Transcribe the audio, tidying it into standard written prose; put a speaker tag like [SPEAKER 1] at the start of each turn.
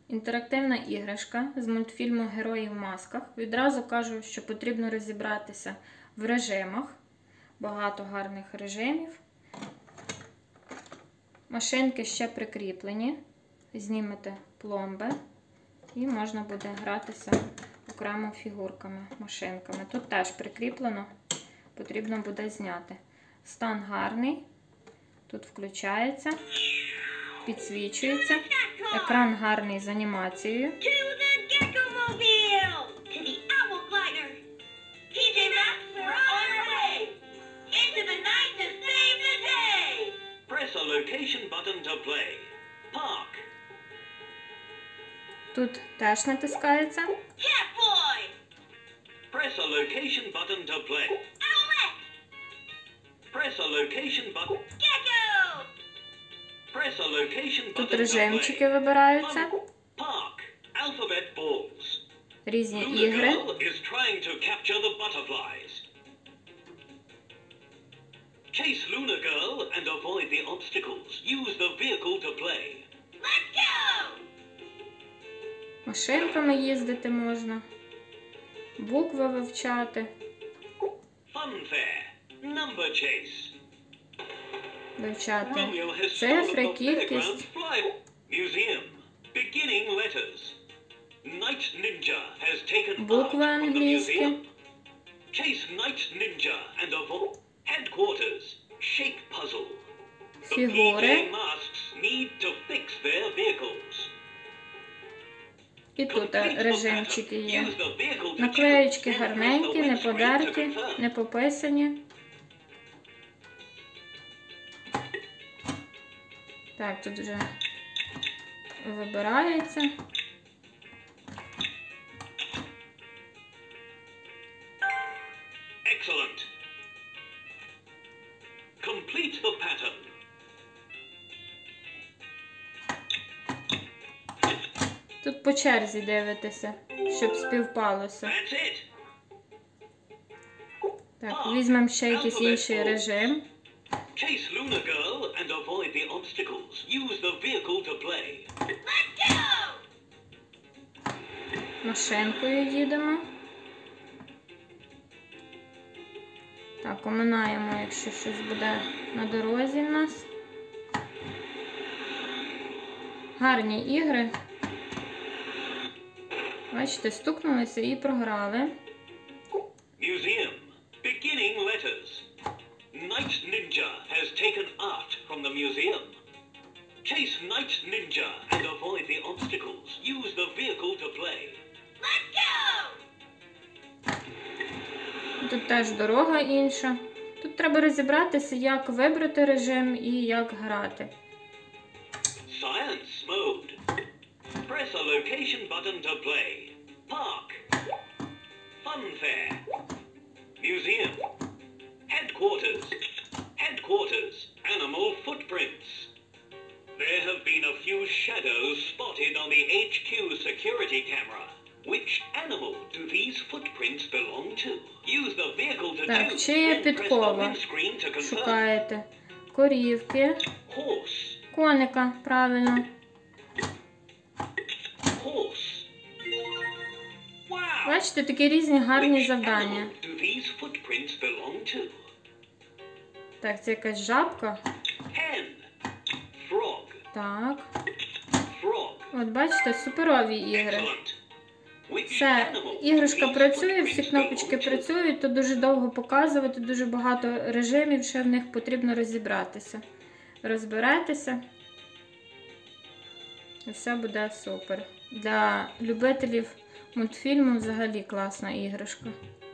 [SPEAKER 1] Інтерактивна іграшка з мультфільму «Герої в масках». Відразу кажу, що потрібно розібратися в режимах. Багато гарних режимів. Машинки ще прикріплені. Знімете пломби і можна буде гратися окремо фігурками, машинками. Тут теж прикріплено, потрібно буде зняти. Стан гарний. Тут включається, підсвічується. Екран гарний з анімацією. Тут теж натискається. Тут режимчики вибираються. Різні ігри.
[SPEAKER 2] Chase Luna Girl and avoid the obstacles. Use the vehicle to play. Let's go!
[SPEAKER 1] Машинками їздити можна. Букви вивчати.
[SPEAKER 2] Funfair. Number chase.
[SPEAKER 1] Вивчати цифри, кількість.
[SPEAKER 2] Museum. Beginning letters. Night Ninja has taken
[SPEAKER 1] Букви англійські.
[SPEAKER 2] Chase Night Ninja and avoid headquarters. Shape puzzle.
[SPEAKER 1] Фігури.
[SPEAKER 2] The PJ masks need to fix their vehicles.
[SPEAKER 1] І тут режимчики є. Наклеєчки гарненькі, не подерті, не пописані. Так, тут вже вибирається.
[SPEAKER 2] Excellent. Complete the pattern.
[SPEAKER 1] Тут по черзі дивитися, щоб співпалося.
[SPEAKER 2] That's it.
[SPEAKER 1] Так, візьмемо ще якийсь інший режим.
[SPEAKER 2] Chase Luna Girl and avoid the obstacles. Use the vehicle to play. Let's go!
[SPEAKER 1] Машинкою їдемо. Так, оминаємо, якщо щось буде на дорозі в нас. Гарні ігри. Бачите, стукнулися і програли.
[SPEAKER 2] Museum. Beginning letters. Night Ninja has taken art from the museum. Chase Night Ninja and avoid the obstacles. Use the vehicle to play. Let's go!
[SPEAKER 1] Тут теж дорога інша. Тут треба розібратися, як вибрати режим і як грати.
[SPEAKER 2] Science mode. Press a location button to play. Park. Funfair. Museum. Headquarters. Headquarters. Animal footprints. There have been a few shadows spotted on the HQ security camera. Which animal do these footprints belong to? Use the vehicle to
[SPEAKER 1] Так,
[SPEAKER 2] choose.
[SPEAKER 1] чия
[SPEAKER 2] Then press the
[SPEAKER 1] підкова?
[SPEAKER 2] windscreen to confirm.
[SPEAKER 1] Шукаєте корівки,
[SPEAKER 2] Horse.
[SPEAKER 1] коника, правильно.
[SPEAKER 2] Horse. Wow.
[SPEAKER 1] Бачите, такі різні гарні
[SPEAKER 2] Which
[SPEAKER 1] завдання.
[SPEAKER 2] animal do these footprints belong to?
[SPEAKER 1] Так, це якась жабка.
[SPEAKER 2] Hen. Frog.
[SPEAKER 1] Так.
[SPEAKER 2] Frog.
[SPEAKER 1] От бачите, суперові ігри.
[SPEAKER 2] Excellent. Which
[SPEAKER 1] Все,
[SPEAKER 2] animal
[SPEAKER 1] іграшка
[SPEAKER 2] do these
[SPEAKER 1] працює, всі
[SPEAKER 2] footprints
[SPEAKER 1] кнопочки
[SPEAKER 2] belong to?
[SPEAKER 1] працюють, тут дуже довго показувати, дуже багато режимів, ще в них потрібно розібратися. Розберетеся. І все буде супер. Для любителів мультфільму взагалі класна іграшка.